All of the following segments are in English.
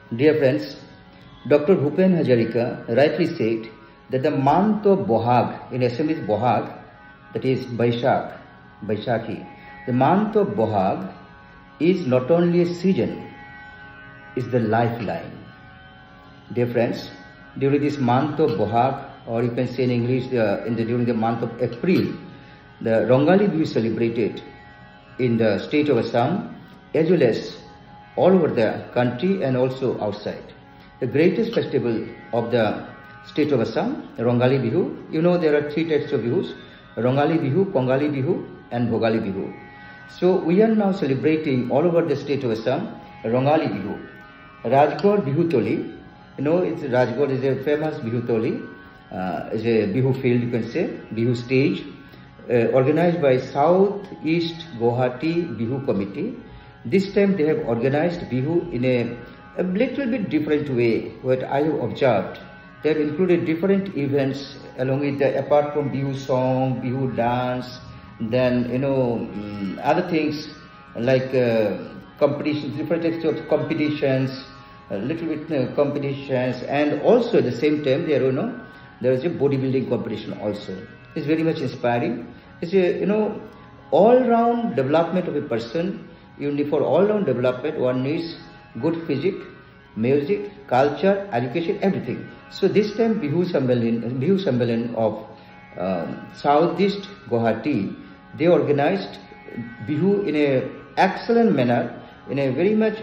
Dear friends, Dr. Bhupen Hazarika rightly said that the month of Bohag, in Assam is Bohag, that is Baishakhi. The month of Bohag is not only a season, it's the lifeline. Dear friends, during this month of Bohag, or you can say in English, during the month of April, the Rongali Bihu is celebrated in the state of Assam, as well as all over the country and also outside. The greatest festival of the state of Assam, Rongali Bihu. You know there are three types of Bihus: Rongali Bihu, Kongali Bihu and Bhogali Bihu. So we are now celebrating all over the state of Assam, Rongali Bihu. Rajgor Bihu Toli, you know Rajgor is a famous Bihu Toli, is a Bihu field, you can say, Bihu stage, organized by South East Guwahati Bihu Committee. This time they have organized Bihu in a little bit different way. What I have observed, they have included different events along with apart from Bihu song, Bihu dance, then other things like competitions, different types of competitions, a little bit competitions, and also at the same time there is a bodybuilding competition also. It's very much inspiring. It's a all-round development of a person. For all-round development, one needs good physique, music, culture, education, everything. So this time Bihu Sammelan of Southeast Guwahati, they organized Bihu in a excellent manner, in a very much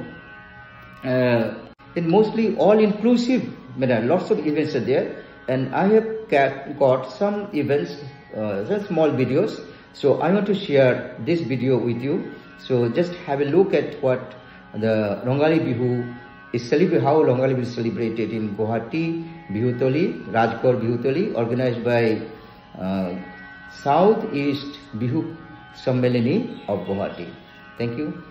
in mostly all-inclusive manner. Lots of events are there, and I have got some events, some small videos. So I want to share this video with you. So just have a look at what the Rongali Bihu is celebrated, how Rongali Bihu is celebrated in Guwahati Bihu Toli, Rajgor Bihu Toli, organized by Southeast Bihu Sammelani of Guwahati. Thank you.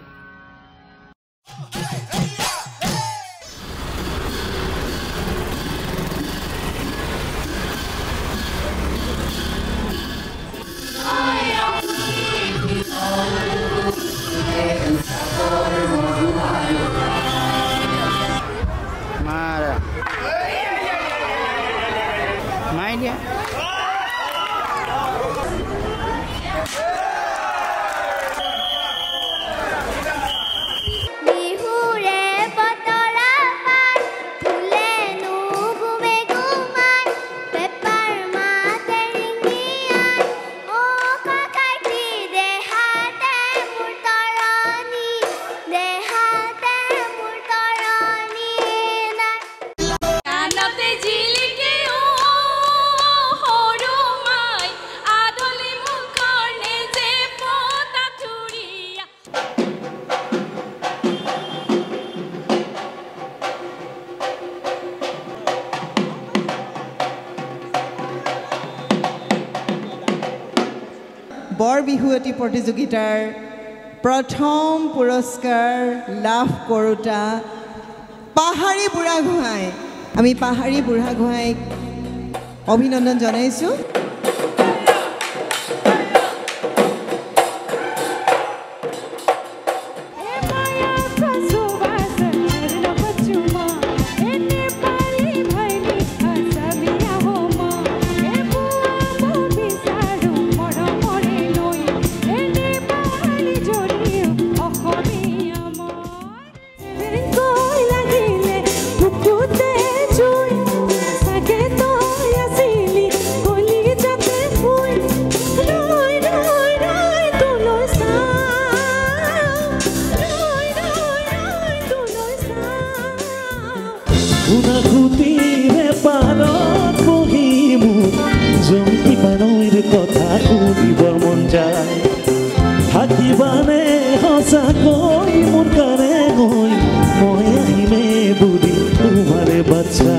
বৰ বিহুৱতী প্ৰতিযোগিতাৰ প্ৰথম পুৰস্কাৰ লাভ কৰোতা পাহাৰী বুঢ়াগোহাঁই, আমি পাহাৰী বুঢ়াগোহাঁইক অভিনন্দন জনাইছোঁ। কথা শুনিবৰ মন যায়, থাকিবানে সঁচাকৈ মোৰ কাৰণে গৈ, মই আহিমে বুলি তোমাৰে বাচ্চা।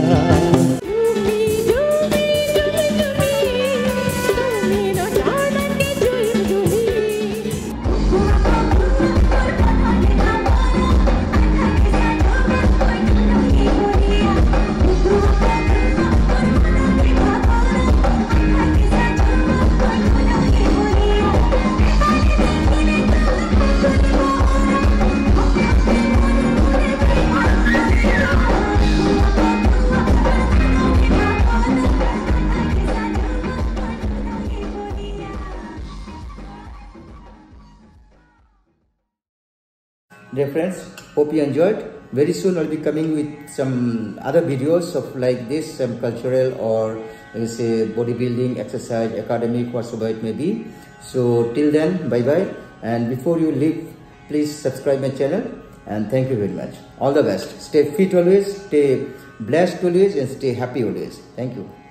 Dear friends, hope you enjoyed. Very soon I'll be coming with some other videos of like this, some cultural or say bodybuilding, exercise, academic, whatsoever it may be. So till then, bye bye. And before you leave, please subscribe my channel. And thank you very much. All the best. Stay fit always, stay blessed always, and stay happy always. Thank you.